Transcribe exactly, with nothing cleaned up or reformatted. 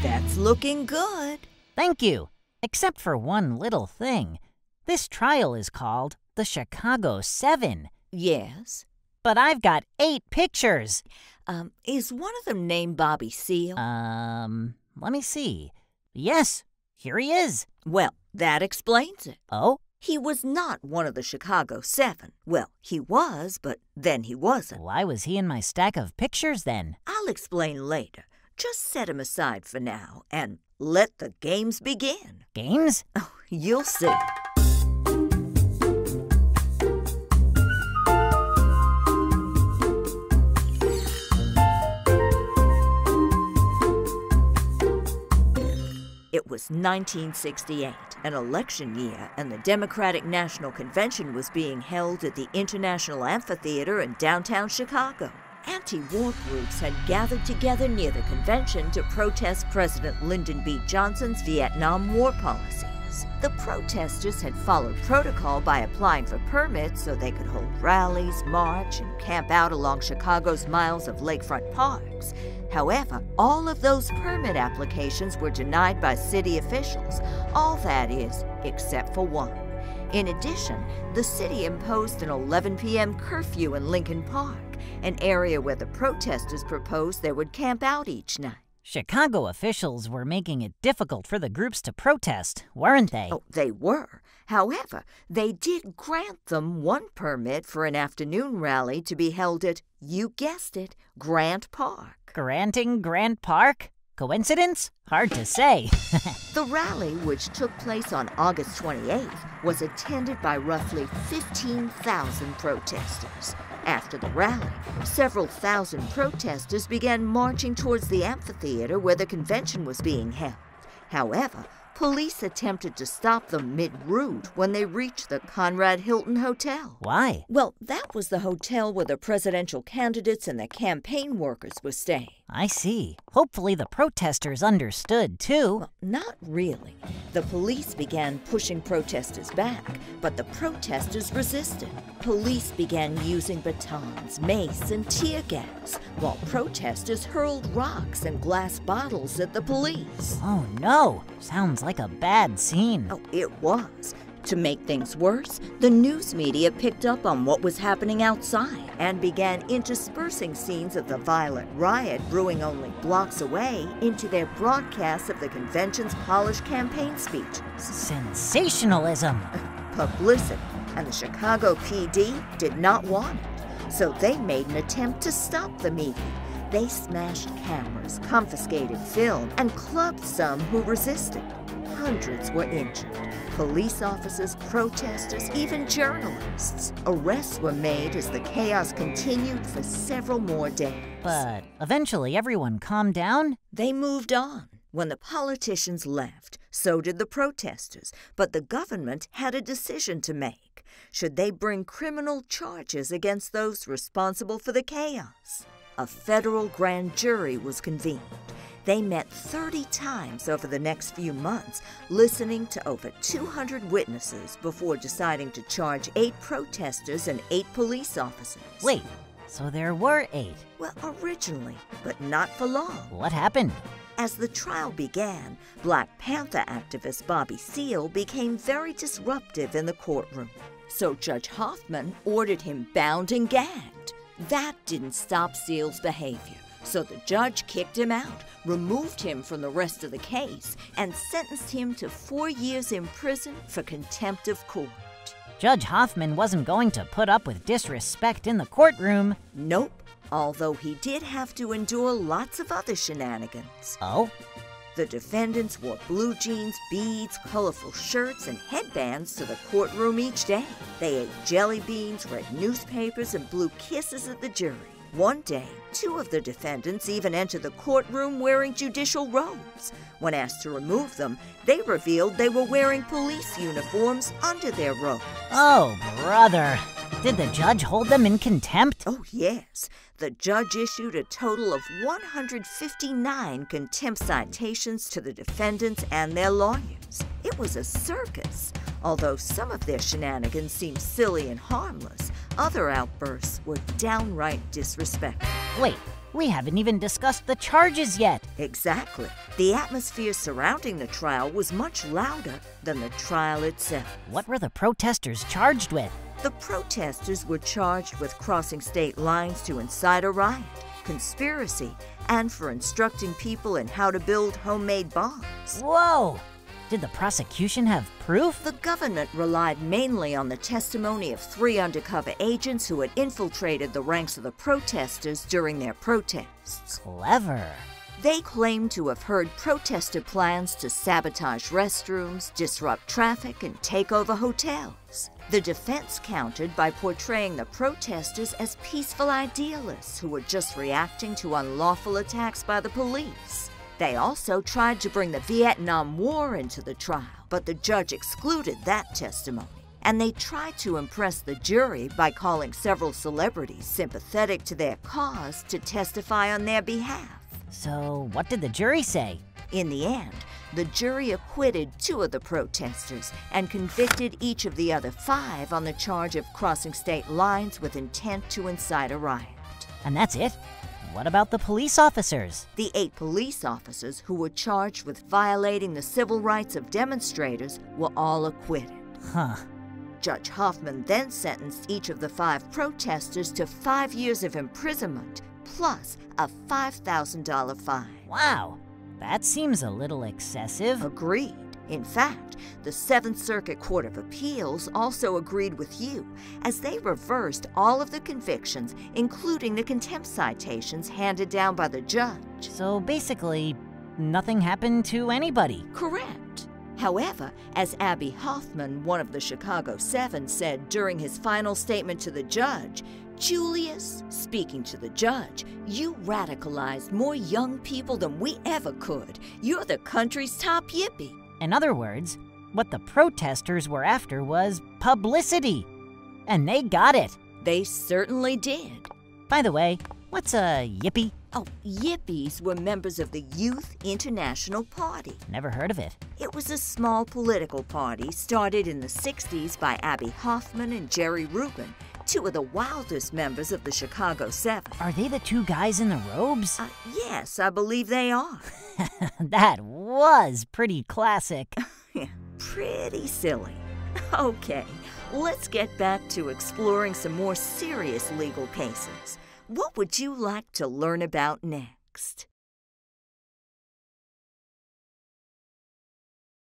That's looking good. Thank you. Except for one little thing. This trial is called the Chicago Seven. Yes. But I've got eight pictures. Um, is one of them named Bobby Seale? Um, let me see. Yes, here he is. Well, that explains it. Oh? He was not one of the Chicago Seven. Well, he was, but then he wasn't. Why was he in my stack of pictures then? I'll explain later. Just set him aside for now and let the games begin. Games? Oh, you'll see. It was nineteen sixty-eight, an election year, and the Democratic National Convention was being held at the International Amphitheater in downtown Chicago. Anti-war groups had gathered together near the convention to protest President Lyndon B. Johnson's Vietnam War policies. The protesters had followed protocol by applying for permits so they could hold rallies, march, and camp out along Chicago's miles of lakefront parks. However, all of those permit applications were denied by city officials, all that is, except for one. In addition, the city imposed an eleven p m curfew in Lincoln Park, an area where the protesters proposed they would camp out each night. Chicago officials were making it difficult for the groups to protest, weren't they? Oh, they were. However, they did grant them one permit for an afternoon rally to be held at, you guessed it, Grant Park. Granting Grant Park? Coincidence? Hard to say. The rally, which took place on August twenty-eighth, was attended by roughly fifteen thousand protesters. After the rally, several thousand protesters began marching towards the amphitheater where the convention was being held. However, police attempted to stop them mid-route when they reached the Conrad Hilton Hotel. Why? Well, that was the hotel where the presidential candidates and the campaign workers were staying. I see. Hopefully the protesters understood, too. Well, not really. The police began pushing protesters back, but the protesters resisted. Police began using batons, mace, and tear gas, while protesters hurled rocks and glass bottles at the police. Oh, no. Sounds like a bad scene. Oh, it was. To make things worse, the news media picked up on what was happening outside and began interspersing scenes of the violent riot brewing only blocks away into their broadcasts of the convention's polished campaign speeches. Sensationalism. Publicity, and the Chicago P D did not want it, so they made an attempt to stop the meeting. They smashed cameras, confiscated film, and clubbed some who resisted. Hundreds were injured. Police officers, protesters, even journalists. Arrests were made as the chaos continued for several more days. But eventually everyone calmed down? They moved on. When the politicians left, so did the protesters, but the government had a decision to make. Should they bring criminal charges against those responsible for the chaos? A federal grand jury was convened. They met thirty times over the next few months, listening to over two hundred witnesses before deciding to charge eight protesters and eight police officers. Wait, so there were eight? Well, originally, but not for long. What happened? As the trial began, Black Panther activist Bobby Seale became very disruptive in the courtroom. So Judge Hoffman ordered him bound and gagged. That didn't stop Seale's behavior. So the judge kicked him out, removed him from the rest of the case, and sentenced him to four years in prison for contempt of court. Judge Hoffman wasn't going to put up with disrespect in the courtroom. Nope, although he did have to endure lots of other shenanigans. Oh? The defendants wore blue jeans, beads, colorful shirts, and headbands to the courtroom each day. They ate jelly beans, read newspapers, and blew kisses at the jury. One day, two of the defendants even entered the courtroom wearing judicial robes. When asked to remove them, they revealed they were wearing police uniforms under their robes. Oh, brother. Did the judge hold them in contempt? Oh, yes. The judge issued a total of one hundred fifty-nine contempt citations to the defendants and their lawyers. It was a circus. Although some of their shenanigans seemed silly and harmless, other outbursts were downright disrespectful. Wait, We haven't even discussed the charges yet. Exactly. The atmosphere surrounding the trial was much louder than the trial itself. What were the protesters charged with? The protesters were charged with crossing state lines to incite a riot, conspiracy, and for instructing people in how to build homemade bombs. Whoa! Did the prosecution have proof? The government relied mainly on the testimony of three undercover agents who had infiltrated the ranks of the protesters during their protests. Clever. They claimed to have heard protester plans to sabotage restrooms, disrupt traffic, and take over hotels. The defense countered by portraying the protesters as peaceful idealists who were just reacting to unlawful attacks by the police. They also tried to bring the Vietnam War into the trial, but the judge excluded that testimony. And they tried to impress the jury by calling several celebrities sympathetic to their cause to testify on their behalf. So, what did the jury say? In the end, the jury acquitted two of the protesters and convicted each of the other five on the charge of crossing state lines with intent to incite a riot. And that's it? What about the police officers? The eight police officers who were charged with violating the civil rights of demonstrators were all acquitted. Huh. Judge Hoffman then sentenced each of the five protesters to five years of imprisonment, plus a five thousand dollar fine. Wow, that seems a little excessive. Agreed. In fact, the Seventh Circuit Court of Appeals also agreed with you, as they reversed all of the convictions, including the contempt citations handed down by the judge. So basically, nothing happened to anybody. Correct. However, as Abby Hoffman, one of the Chicago Seven, said during his final statement to the judge, "Julius, speaking to the judge, you radicalized more young people than we ever could. You're the country's top yippie." In other words, what the protesters were after was publicity. And they got it. They certainly did. By the way, what's a yippie? Oh, yippies were members of the Youth International Party. Never heard of it. It was a small political party started in the sixties by Abby Hoffman and Jerry Rubin, two of the wildest members of the Chicago Seven. Are they the two guys in the robes? Uh, yes, I believe they are. That was pretty classic. Pretty silly. Okay, let's get back to exploring some more serious legal cases. What would you like to learn about next?